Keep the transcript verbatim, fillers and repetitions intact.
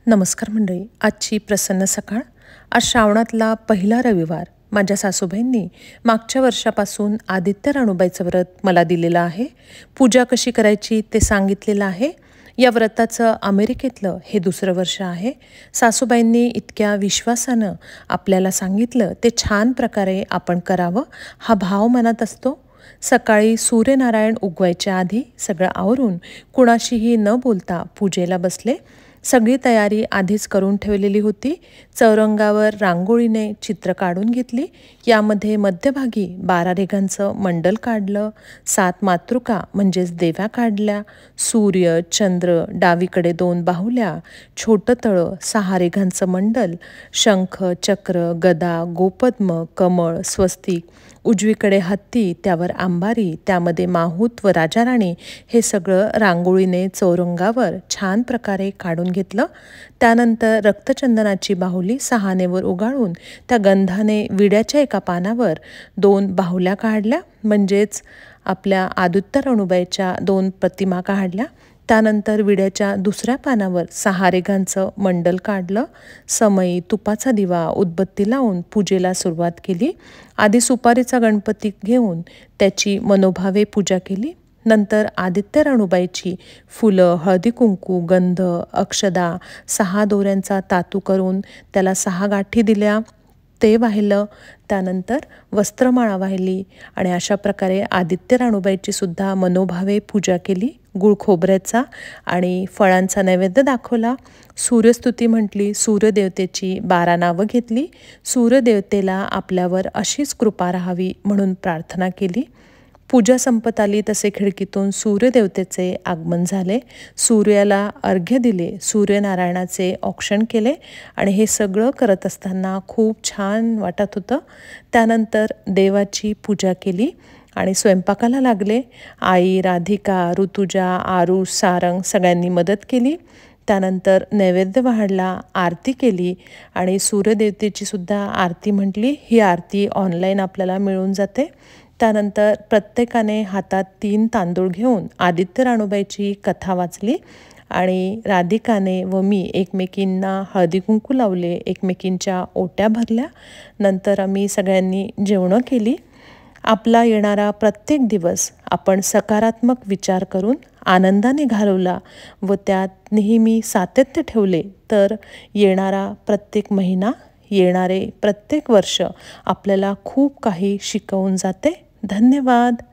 नमस्कार मंडळी. आजची प्रसन्न सकाळ. आज श्रावणातला पहिला रविवार. माझ्या सासूबाईंनी मागच्या वर्षापासून आदित्य राणूबाईचं व्रत मला दिलेलं आहे. पूजा कशी करायची ते सांगितलेलं आहे. या व्रताचं अमेरिकेतलं हे दुसरं वर्ष आहे. सासूबाईंनी इतक्या विश्वासानं आपल्याला सांगितलं ते छान प्रकारे आपण करावं हा भाव मनात असतो. सकाळी सूर्यनारायण उगवायच्या आधी सगळं आवरून कुणाशीही न बोलता पूजेला बसले. सगळी तयारी आधीच करून ठेवलेली होती. चौरंगावर रांगोळीने चित्र काढून घेतली. यामध्ये मध्यभागी बारा रेघांचं मंडल काढलं. सात मातृका म्हणजेच देव्या काढल्या. सूर्य, चंद्र, डावीकडे दोन बाहुल्या, छोटं तळं, सहा रेघांचं मंडल, शंख, चक्र, गदा, गोपद्म, कमळ, स्वस्तिक, उजवीकडे हत्ती, त्यावर आंबारी, त्यामध्ये माहूत व राजाराणी हे सगळं रांगोळीने चौरंगावर छान प्रकारे काढून घेतलं. त्यानंतर रक्तचंदनाची बाहुली सहानेवर उगाळून त्या गंधाने विड्याच्या एका पानावर दोन बाहुल्या काढल्या, म्हणजेच आपल्या आदित्य राणूबाईच्या दोन प्रतिमा काढल्या. त्यानंतर विड्याच्या दुसऱ्या पानावर सहा रेघांचं मंडल काढलं. समई, तुपाचा दिवा, उदबत्ती लावून पूजेला सुरुवात केली. आधी सुपारीचा गणपती घेऊन त्याची मनोभावे पूजा केली. नंतर आदित्य राणूबाईची फुलं, हळदी कुंकू, गंध, अक्षदा, सहा दोऱ्यांचा तातू करून त्याला सहा गाठी दिल्या, ते वाहिलं. त्यानंतर वस्त्रमाळा वाहिली आणि अशा प्रकारे आदित्य राणूबाईची सुद्धा मनोभावे पूजा केली. गुळ खोबऱ्याचा आणि फळांचा नैवेद्य दाखवला. सूर्यस्तुती म्हटली. सूर्यदेवतेची बारा नावं घेतली. सूर्यदेवतेला आपल्यावर अशीच कृपा राहावी म्हणून प्रार्थना केली. पूजा संपत आली तसे खिडकीतून सूर्यदेवतेचे आगमन झाले. सूर्याला अर्घ्य दिले. सूर्यनारायणाचे औक्षण केले आणि हे सगळं करत असताना खूप छान वाटत होतं. त्यानंतर देवाची पूजा केली आणि स्वयंपाकाला लागले. आई, राधिका, ऋतुजा, आरुष, सारंग सगळ्यांनी मदत केली. त्यानंतर नैवेद्य वाढला, आरती केली आणि सूर्यदेवतेची सुद्धा आरती म्हटली. ही आरती ऑनलाईन आपल्याला मिळून जाते. त्यानंतर प्रत्येकाने हातात तीन तांदूळ घेऊन आदित्य राणूबाईची कथा वाचली आणि राधिकाने व मी एकमेकींना हळदी कुंकू लावले, एकमेकींच्या ओट्या भरल्या. नंतर आम्ही सगळ्यांनी जेवणं केली. आपला येणारा प्रत्येक दिवस आपण सकारात्मक विचार करून आनंदाने घालवला व त्यात नेहमी सातत्य ठेवले तर येणारा प्रत्येक महिना, येणारे प्रत्येक वर्ष आपल्याला खूप काही शिकवून जाते. धन्यवाद.